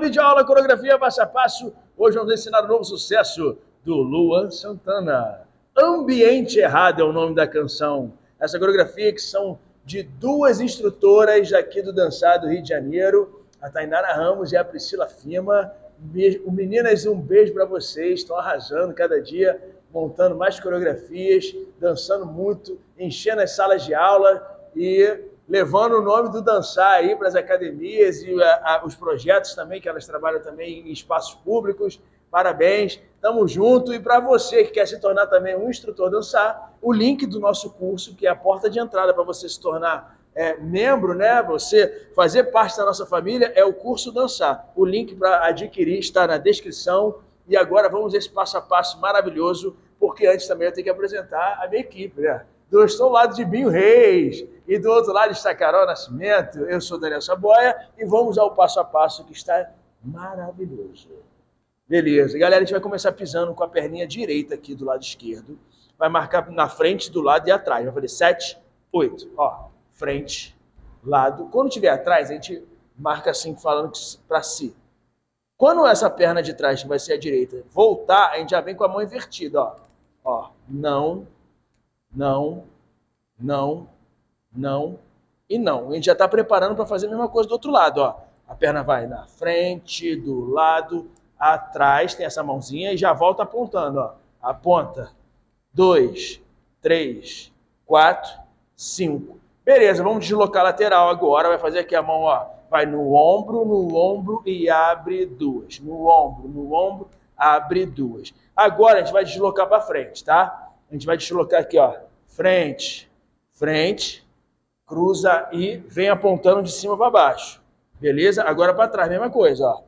videoaula, coreografia passo a passo. Hoje vamos ensinar o novo sucesso do Luan Santana. Ambiente Errado é o nome da canção. Essa coreografia que são de duas instrutoras aqui do Dançar do Rio de Janeiro, a Tainara Ramos e a Priscila Fima. Meninas, um beijo para vocês, estão arrasando cada dia, montando mais coreografias, dançando muito, enchendo as salas de aula e levando o nome do Dançar aí para as academias e os projetos também, que elas trabalham também em espaços públicos. Parabéns, tamo junto. E para você que quer se tornar também um instrutor Dançar, o link do nosso curso, que é a porta de entrada para você se tornar membro, né? Você fazer parte da nossa família, é o curso Dançar. O link para adquirir está na descrição. E agora vamos esse passo a passo maravilhoso, porque antes também eu tenho que apresentar a minha equipe, né? Eu estou ao lado de Binho Reis e do outro lado está Carol Nascimento. Eu sou Daniel Saboia e vamos ao passo a passo que está maravilhoso. Beleza, galera, a gente vai começar pisando com a perninha direita aqui do lado esquerdo. Vai marcar na frente, do lado e atrás. Vai fazer 7, 8. Ó, frente, lado. Quando tiver atrás, a gente marca assim, falando para si. Quando essa perna de trás, que vai ser a direita, voltar, a gente já vem com a mão invertida, ó. Ó, não, não, não, não e não. A gente já está preparando para fazer a mesma coisa do outro lado, ó. A perna vai na frente, do lado, atrás, tem essa mãozinha e já volta apontando, ó. Aponta. 2, 3, 4, 5. Beleza, vamos deslocar a lateral agora. Vai fazer aqui a mão, ó. Vai no ombro e abre 2. No ombro, abre 2. Agora a gente vai deslocar para frente, tá? A gente vai deslocar aqui, ó. Frente, frente, cruza e vem apontando de cima para baixo. Beleza? Agora para trás, mesma coisa, ó.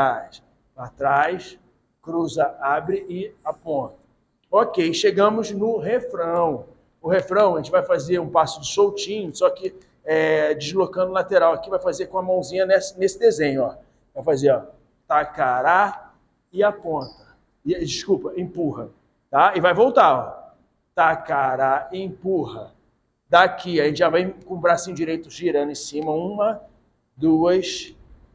Para trás, cruza, abre e aponta. Ok, chegamos no refrão. O refrão, a gente vai fazer um passo de soltinho, só que deslocando lateral aqui, vai fazer com a mãozinha nesse desenho, ó. Vai fazer, ó, tacará e aponta. Desculpa, empurra, tá? E vai voltar, ó. Tacará e empurra. Daqui, a gente já vai com o bracinho direito girando em cima. 1, 2,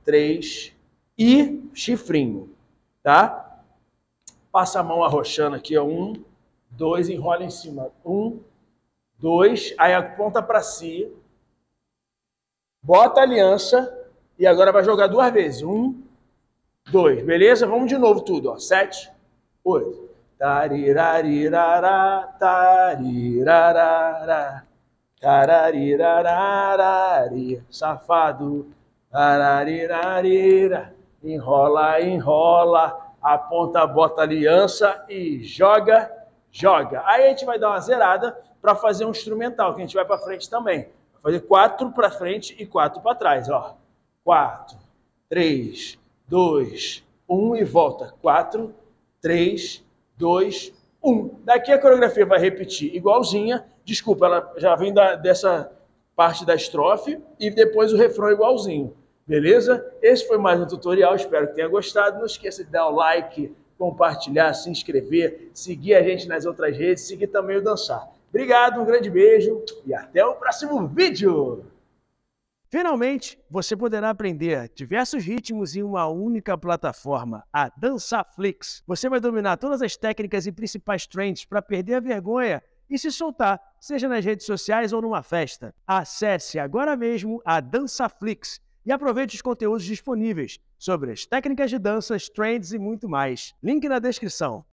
3 e chifrinho, tá? Passa a mão arrochando aqui, ó. 1, 2, enrola em cima. 1, 2, aí aponta para si. Bota a aliança e agora vai jogar 2 vezes. 1, 2, beleza? Vamos de novo tudo, ó. 7, 8. Tarirarirará, tarirarará, tararirararari, safado. Tararirarira, enrola, enrola, aponta, bota a aliança e joga, joga. Aí a gente vai dar uma zerada para fazer um instrumental, que a gente vai para frente também. Fazer 4 para frente e 4 para trás, ó. 4, 3, 2, 1 e volta. 4, 3, 2, 1. Daqui a coreografia vai repetir igualzinha. Desculpa, ela já vem dessa parte da estrofe e depois o refrão igualzinho. Beleza? Esse foi mais um tutorial, espero que tenha gostado. Não esqueça de dar o like, compartilhar, se inscrever, seguir a gente nas outras redes, seguir também o Dançar. Obrigado, um grande beijo e até o próximo vídeo! Finalmente, você poderá aprender diversos ritmos em uma única plataforma, a Dansaflix. Você vai dominar todas as técnicas e principais trends para perder a vergonha e se soltar, seja nas redes sociais ou numa festa. Acesse agora mesmo a Dansaflix e aproveite os conteúdos disponíveis sobre as técnicas de danças, trends e muito mais. Link na descrição.